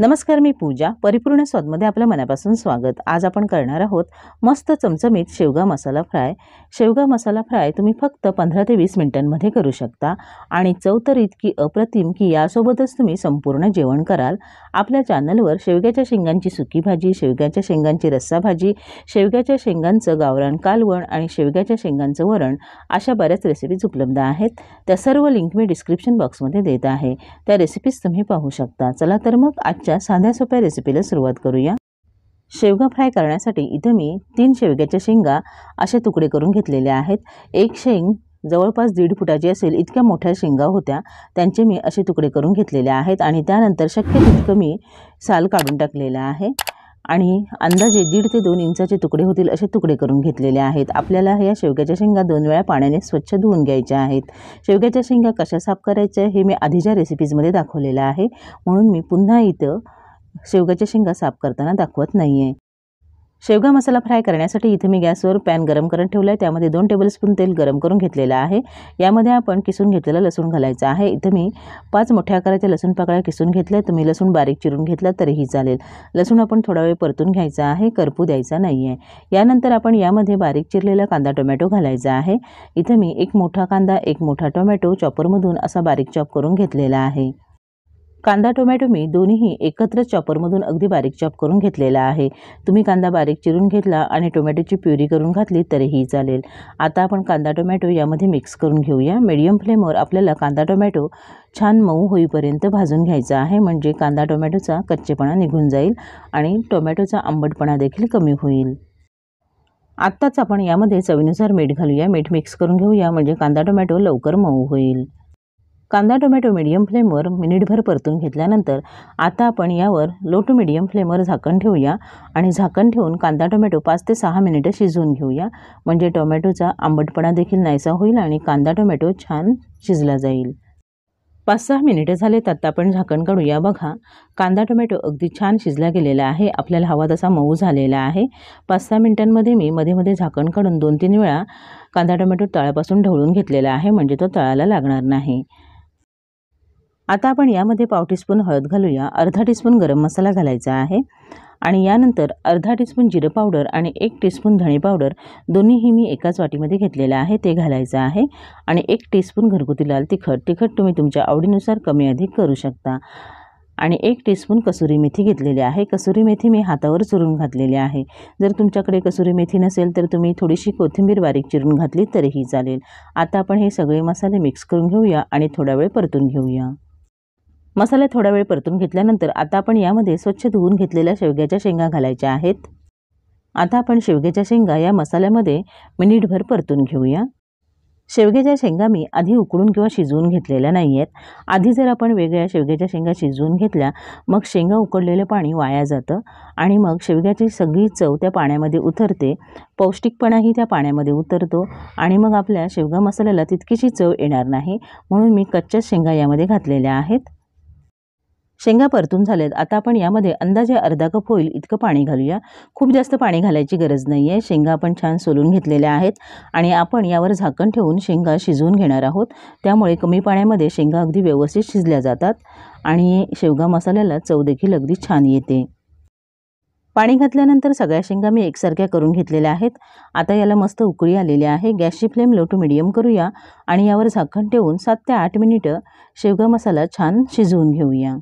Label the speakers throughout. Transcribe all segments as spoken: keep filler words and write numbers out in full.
Speaker 1: नमस्कार, मी पूजा. परिपूर्ण स्वादमध्ये आपल्या मनापासून स्वागत. आज आपण करणार आहोत मस्त चमचमीत शेवगा मसाला फ्राय. शेवगा मसाला फ्राय तुम्ही फक्त पंधरा ते वीस मिनिटांमध्ये करू शकता आणि चव तर इतकी अप्रतिम की यासोबतच तुम्ही संपूर्ण जेवण कराल. आपल्या चॅनलवर शेवग्याच्या शेंगांची सुकी भाजी, शेवग्याच्या शेंगांची रस्सा भाजी, शेवग्याच्या शेंगांचं गावरान कालवण आणि शेवग्याच्या शेंगांचं वरण अशा बऱ्याच रेसिपीज उपलब्ध आहेत. त्या सर्व लिंक मी डिस्क्रिप्शन बॉक्समध्ये देत आहे. त्या रेसिपीज तुम्ही पाहू शकता. चला तर मग आजच्या साध्या सोप्या रेसिपीला सुरुवात करूया. शेवगा फ्राय करण्यासाठी इथे मी तीन शेवग्याच्या शेंगा असे तुकडे करून घेतलेले आहेत. एक शेंग जवळपास दीड फुटाची असेल इतक्या मोठ्या शेंगा होत्या, त्यांचे मी असे तुकडे करून घेतलेले आहेत आणि त्यानंतर शक्य तितकं मी साल काढून टाकलेलं आहे आणि अंदाजे दीड ते दोन इंचाचे तुकडे होतील असे तुकडे करून घेतलेले आहेत. आपल्याला या शेवग्याच्या शेंगा दोन वेळा पाण्याने स्वच्छ धुवून घ्यायच्या आहेत. शेवग्याच्या शेंगा कशा साफ करायच्या हे मी आधीच्या रेसिपीजमध्ये दाखवलेलं आहे, म्हणून मी पुन्हा इथं शेवग्याच्या शेंगा साफ करताना दाखवत नाही आहे. शेवगा मसाला फ्राय करण्यासाठी इथे मी गॅसवर पॅन गरम करत ठेवला आहे. त्यामध्ये दोन टेबलस्पून तेल गरम करून घेतलेलं आहे. यामध्ये आपण किसून घेतलेला लसूण घालायचा आहे. इथे मी पाच मोठ्या आकाराच्या लसूण पाकळ्या किसून घेतल्या. तुम्ही लसूण बारीक चिरून घेतला तरीही चालेल. लसूण आपण थोडा वेळ परतून घ्यायचा आहे, करपू द्यायचा नाही आहे. यानंतर आपण यामध्ये बारीक चिरलेला कांदा टोमॅटो घालायचा आहे. इथे मी एक मोठा कांदा, एक मोठा टोमॅटो चॉपरमधून असा बारीक चॉप करून घेतलेला आहे. कांदा टोमॅटो मी दोन्हीही एकत्र चॉपरमधून अगदी बारीक चॉप करून घेतलेला आहे. तुम्ही कांदा बारीक चिरून घेतला आणि टोमॅटोची प्युरी करून घातली तरीही चालेल. आता आपण कांदा टोमॅटो यामध्ये मिक्स करून घेऊया. मीडियम फ्लेमवर आपल्याला कांदा टोमॅटो छान मऊ होईपर्यंत भाजून घ्यायचा आहे, म्हणजे कांदा टोमॅटोचा कच्चेपणा निघून जाईल आणि टोमॅटोचा आंबटपणा देखील कमी होईल. आत्ताच आपण यामध्ये चवीनुसार मीठ घालूया. मीठ मिक्स करून घेऊया, म्हणजे कांदा टोमॅटो लवकर मऊ होईल. कांदा टोमॅटो मीडियम फ्लेमवर मिनिटभर परतून घेतल्यानंतर आता आपण यावर लो टू मीडियम फ्लेमवर झाकण ठेवूया आणि झाकण ठेवून कांदा टोमॅटो पाच ते सहा मिनिटं शिजवून घेऊया, म्हणजे टोमॅटोचा आंबटपणा देखील नाहीसा होईल आणि कांदा टोमॅटो छान शिजला जाईल. पाच सहा मिनिटं झालेत. आता आपण झाकण काढूया. बघा, कांदा टोमॅटो अगदी छान शिजला गेलेला आहे. आपल्याला हवा तसा मऊ झालेला आहे. पाच सहा मिनिटांमध्ये मी मध्ये मध्ये झाकण काढून दोन तीन वेळा कांदा टोमॅटो तळापासून ढवळून घेतलेला आहे, म्हणजे तो तळाला लागणार नाही. आता आपण यामध्ये पाव टीस्पून हळद घालूया. अर्धा टीस्पून गरम मसाला घालायचा आहे आणि यानंतर अर्धा टीस्पून जिरं पावडर आणि एक टीस्पून धणे पावडर दोन्हीही मी एकाच वाटीमध्ये घेतलेलं आहे ते घालायचं आहे आणि एक टीस्पून घरगुती लाल तिखट. तिखट तुम्ही तुमच्या आवडीनुसार कमी अधिक करू शकता आणि एक टीस्पून कसुरी मेथी घेतलेली आहे. कसुरी मेथी मी हातावर चुरून घातलेली आहे. जर तुमच्याकडे कसुरी मेथी नसेल तर तुम्ही थोडीशी कोथिंबीर बारीक चिरून घातली तरीही चालेल. आता आपण हे सगळे मसाले मिक्स करून घेऊया आणि थोडा वेळ परतून घेऊया. मसाले थोडा वेळ परतून घेतल्यानंतर आता आपण यामध्ये स्वच्छ धुवून घेतलेल्या शेवग्याच्या शेंगा घालायच्या आहेत. आता आपण शेवग्याच्या शेंगा या मसाल्यामध्ये मिनिटभर परतून घेऊया. शेवग्याच्या शेंगा मी आधी उकडून किंवा शिजवून घेतलेल्या नाही आहेत. आधी जर आपण वेगळ्या शेवग्याच्या शेंगा शिजवून घेतल्या मग शेंगा उकडलेलं पाणी वाया जातं आणि मग शेवग्याची सगळी चव त्या पाण्यामध्ये उतरते, पौष्टिकपणाही त्या पाण्यामध्ये उतरतो आणि मग आपल्या शेवगा मसाल्याला तितकीशी चव येणार नाही. म्हणून मी कच्च्याच शेंगा यामध्ये घातलेल्या आहेत. शेंगा परतून झालेत. आता आपण यामध्ये अंदाजे अर्धा कप होईल इतकं पाणी घालूया. खूप जास्त पाणी घालायची गरज नाही आहे. शेंगा आपण छान सोलून घेतलेल्या आहेत आणि आपण यावर झाकण ठेवून शेंगा शिजवून घेणार आहोत. त्यामुळे कमी पाण्यामध्ये शेंगा अगदी व्यवस्थित शिजल्या जातात आणि शेवगा मसाल्याला चव देखील अगदी छान येते. पाणी घातल्यानंतर सगळ्या शेंगा मी एकसारख्या करून घेतलेल्या आहेत. आता याला मस्त उकळी आलेली आहे. गॅसची फ्लेम लो टू मीडियम करूया आणि यावर झाकण ठेवून सात ते आठ मिनिटं शेवगा मसाला छान शिजवून घेऊया.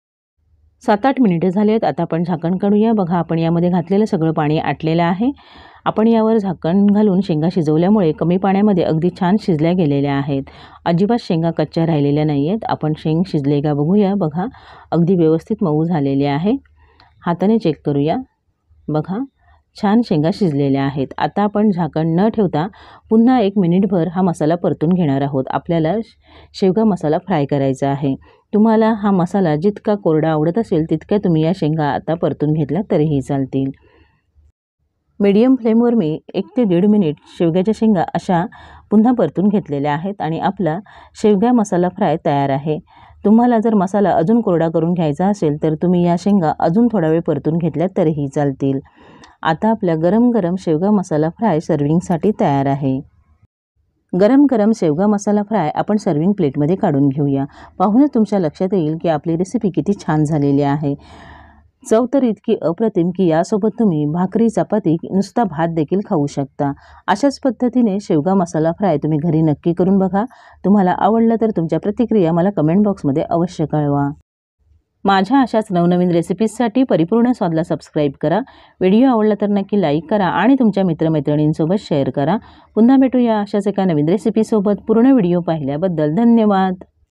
Speaker 1: सात आठ मिनिटं झाली आहेत. आता आपण झाकण काढूया. बघा, आपण यामध्ये घातलेलं सगळं पाणी आटलेलं आहे. आपण यावर झाकण घालून शेंगा शिजवल्यामुळे कमी पाण्यामध्ये अगदी छान शिजल्या गेलेल्या आहेत. अजिबात शेंगा कच्च्या राहिलेल्या नाही आहेत. आपण शेंग शिजले का बघूया. बघा, अगदी व्यवस्थित मऊ झालेले आहे. हाताने चेक करूया. बघा, छान शेंगा शिजलेल्या आहेत. आता आपण झाकण न ठेवता पुन्हा एक मिनिटभर हा मसाला परतून घेणार आहोत. आपल्याला शेवगा मसाला फ्राय करायचा आहे. तुम्हाला हा मसाला जितका कोरडा आवडत असेल तितक्या तुम्ही या शेंगा आता परतून घेतल्या तरीही चालतील. मीडियम फ्लेमवर मी एक ते दीड मिनिट शेवग्याच्या शेंगा अशा पुन्हा परतून घेतलेल्या आहेत आणि आपला शेवगा मसाला फ्राय तयार आहे. तुम्हाला जर मसाला अजून कोरडा करून घ्यायचा असेल तर तुम्ही या शेंगा अजून थोडा वेळ परतून घेतल्या तरीही चालतील. आता आपल्या गरम गरम शेवगा मसाला फ्राय सर्विंगसाठी तयार आहे. गरम गरम शेवगा मसाला फ्राय आपण सर्विंग प्लेटमध्ये काढून घेऊया। पाहूनच तुमच्या लक्षात येईल की आपली रेसिपी किती छान झालेली आहे। चव तर इतकी अप्रतिम की यासोबत तुम्ही भाकरी, चपाती, नुसता भात देखील खाऊ शकता। अशाच पद्धतीने शेवगा मसाला फ्राय तुम्ही घरी नक्की करून बघा। तुम्हाला आवडलं तर तुमच्या प्रतिक्रिया मला कमेंट बॉक्समध्ये अवश्य कळवा। माझ्या अशाच नवनवीन रेसिपीजसाठी परिपूर्ण स्वादला सबस्क्राईब करा। व्हिडिओ आवडला तर नक्की लाईक करा आणि तुमच्या मित्रमैत्रिणींसोबत शेअर करा। पुन्हा भेटूया अशाच एका नवीन रेसिपीसोबत। पूर्ण व्हिडिओ पाहिल्याबद्दल धन्यवाद।